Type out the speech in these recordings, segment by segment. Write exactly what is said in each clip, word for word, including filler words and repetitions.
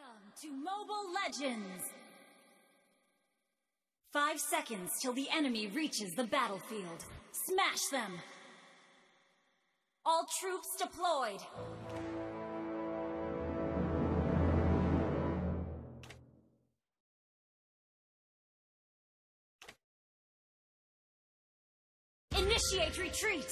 Welcome to Mobile Legends! Five seconds till the enemy reaches the battlefield. Smash them! All troops deployed! Initiate retreat!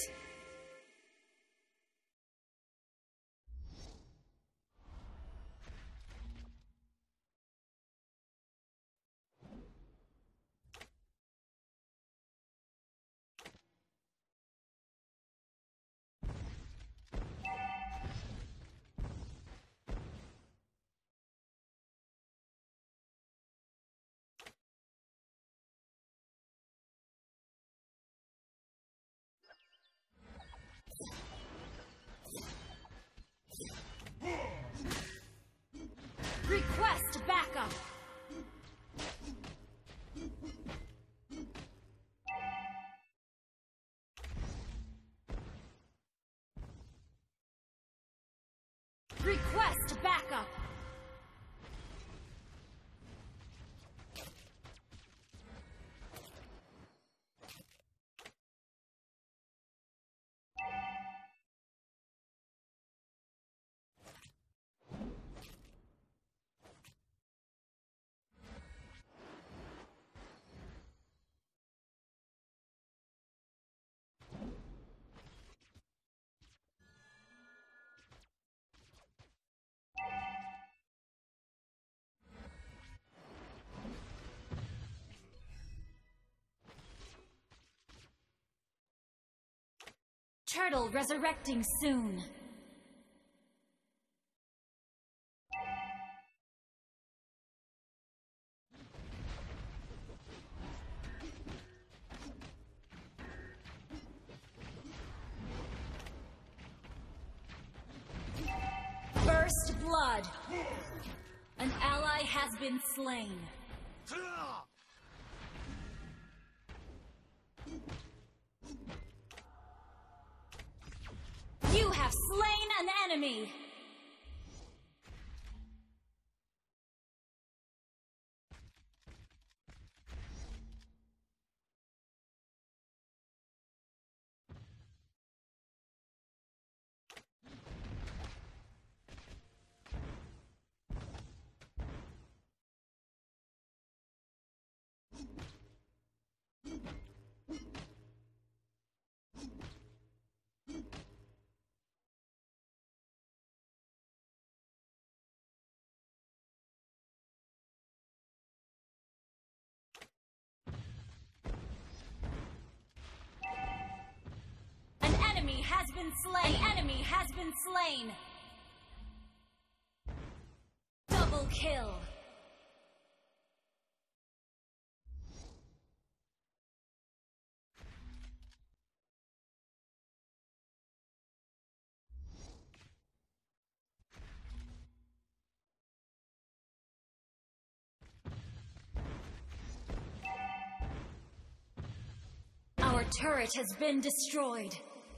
Request backup! Request backup! Turtle resurrecting soon. First blood. An ally has been slain. You have slain an enemy! Has been slain. An enemy has been slain. Double kill. Our turret has been destroyed.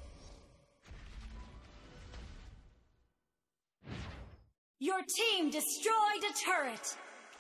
Your team destroyed a turret!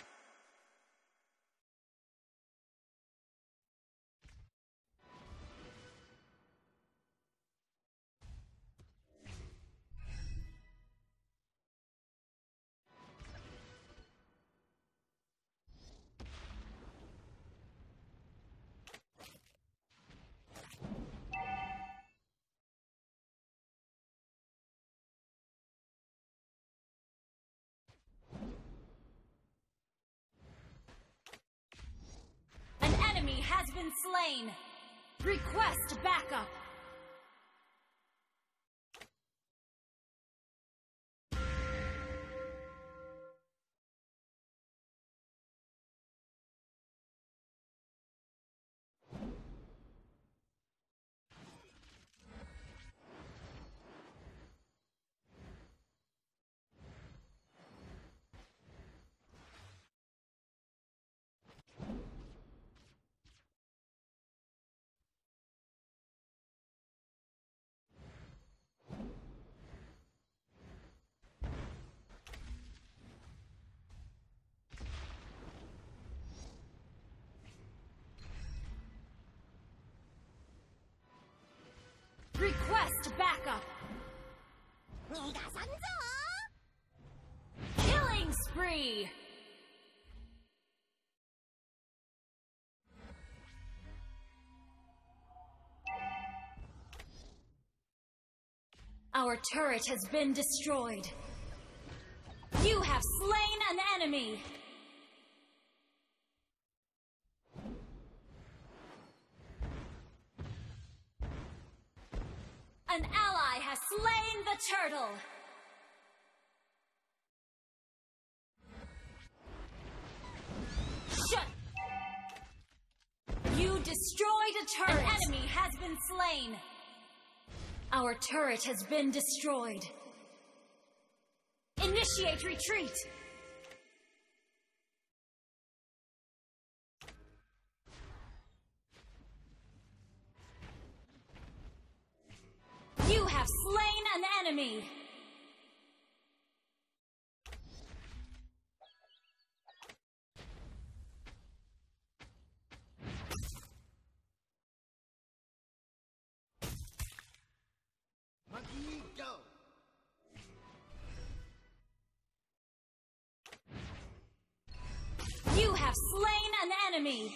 Has been slain. Request backup. Killing spree! Our turret has been destroyed. You have slain an enemy! An ally has slain the turtle! Shut! You destroyed a turret! An enemy has been slain! Our turret has been destroyed. Initiate retreat! You have slain an enemy! You have slain an enemy!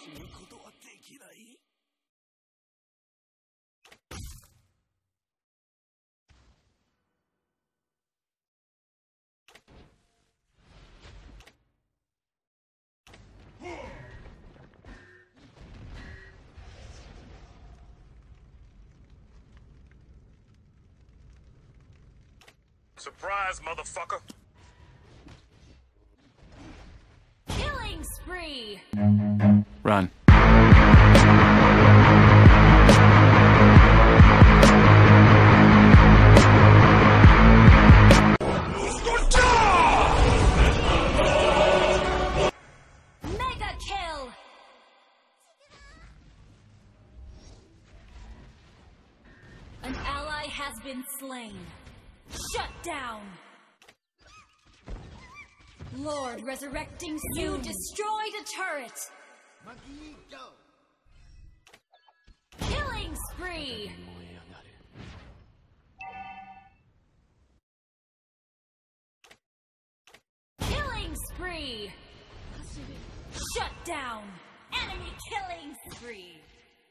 Surprise, motherfucker! Killing spree! Run. Mega kill! An ally has been slain. Shut down! Lord resurrecting soon. You destroyed a turret! Killing spree! Killing spree! Shut down! Enemy killing spree!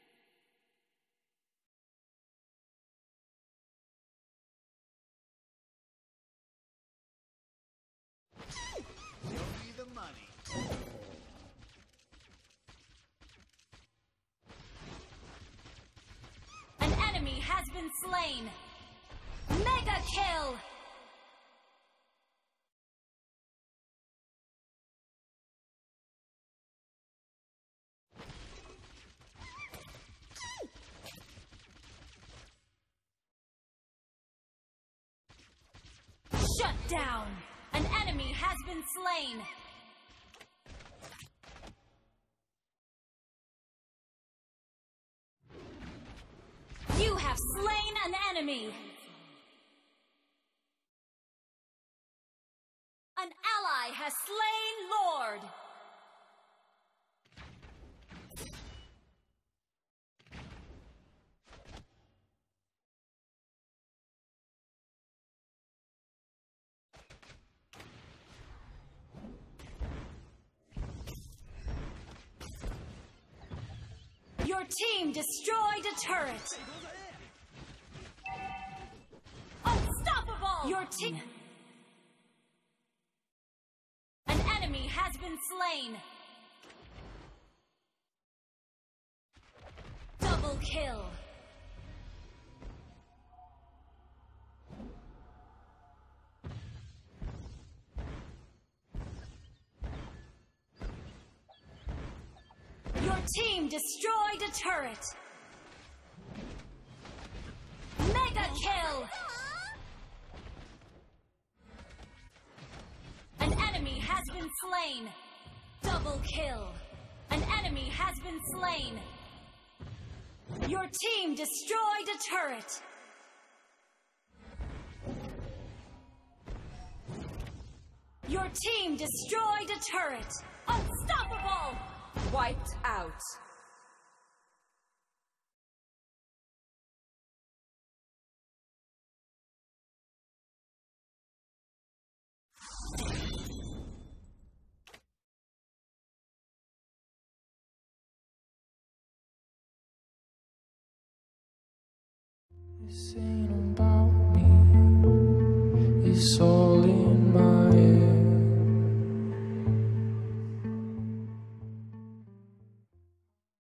An enemy has been slain! Mega kill! Shut down! An enemy has been slain! You have slain an enemy! An ally has slain Lord! Your team destroyed a turret! Unstoppable! Your team... An enemy has been slain! Double kill! Your team destroyed a turret! Mega kill! An enemy has been slain! Double kill! An enemy has been slain! Your team destroyed a turret! Your team destroyed a turret! Unstoppable! Wiped out. Saying about me is all in